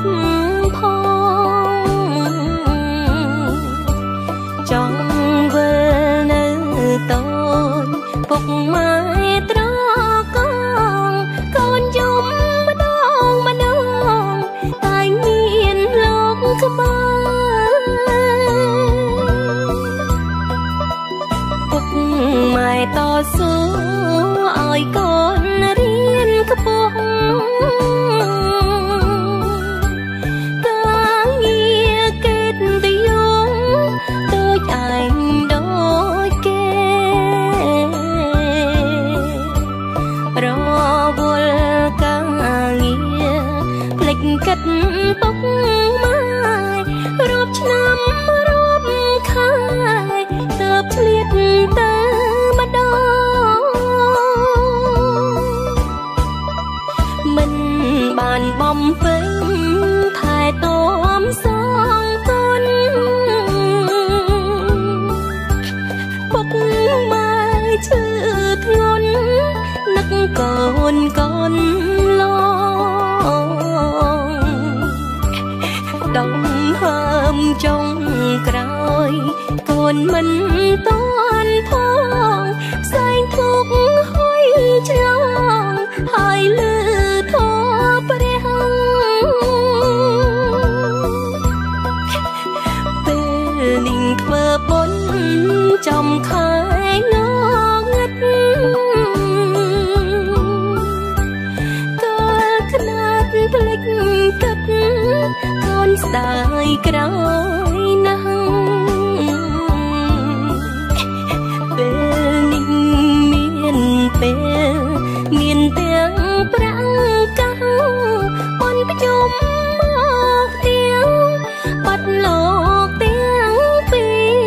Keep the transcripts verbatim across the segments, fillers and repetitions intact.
ផងចង់វិលនៅតូចពុកម៉ែត្រកងកូនយំម្ដងម្ដងតែមានលោកក្បែរពុកម៉ែតស៊ូឲ្យកូនរៀនខ្ពស់ការងារកិត្តិយសដូចឯងដូចគេរវល់ការងារភ្លេចកិត្តពុកម៉ែរាប់ឆ្នាំរាប់ខែទើបឆ្លៀតទៅម្ដងមិនបានបំពេញថែទាំសងគុណពុកម៉ែឈឺធ្ងន់នឹកកូនកូនឡងដំហើមចុងក្រោយកូនមិនតាន់ផងផ្សែងទុកហុយឆ្លងហើយលឺធម៌ព្រះពេលនិងធ្វើបុណ្យចំខែងងឹតកាលខ្នាតភ្លេចគិតកូនស្ដាយក្រោយណាស់ពេលនេះមានពេលមានទាំងប្រាំងកាំងបនប្រជុំមកទាំងបាត់លោកទាំងពី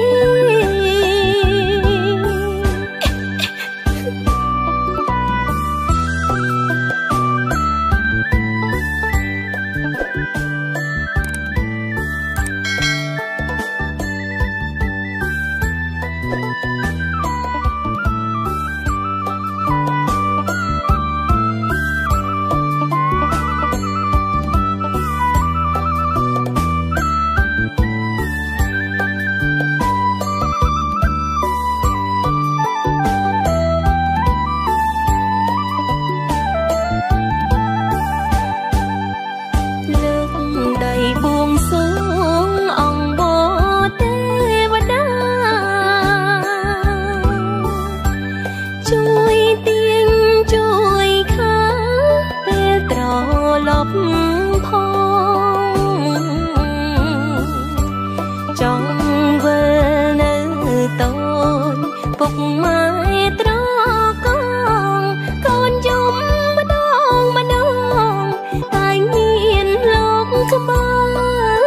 ចង់វិលនៅតូចពុកម៉ែត្រកងកូនយំម្ដងម្ដងតែមានលោកក្បែរ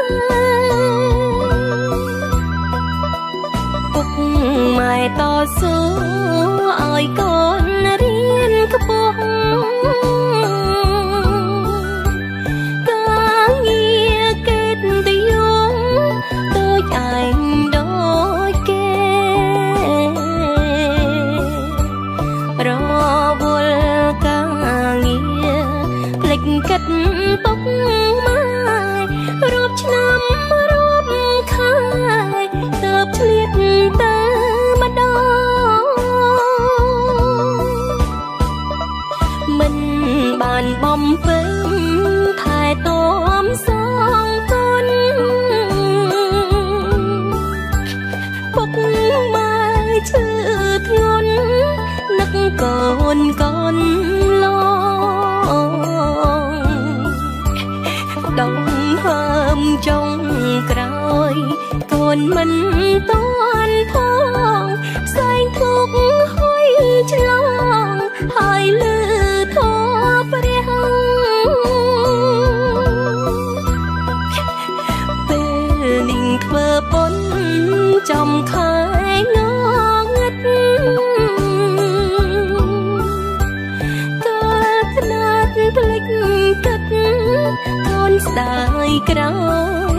ពុកម៉ែតស៊ូឲ្យកូនរៀនខ្ពស់ការងារកិត្តិយសដូចឯងដូចគេរវល់ការងារភ្លេចកិត្តពុកម៉ែរាប់ឆ្នាំរាប់ខែទើបឆ្លៀតទៅម្ដងមិនបានបំពេញថែទាំសងគុណពុកម៉ែឈឺធ្ងន់នឹកកូនកូនឡងដំហើមចុងក្រោយកូនមិនតាន់ផងផ្សែងទុកហុយឆ្លងហើយលឺធម៌ព្រះពេលនិងធ្វើបុណ្យចំខែងងឹតកាលខ្នាតភ្លេចគិតកូនស្ដាយក្រោយ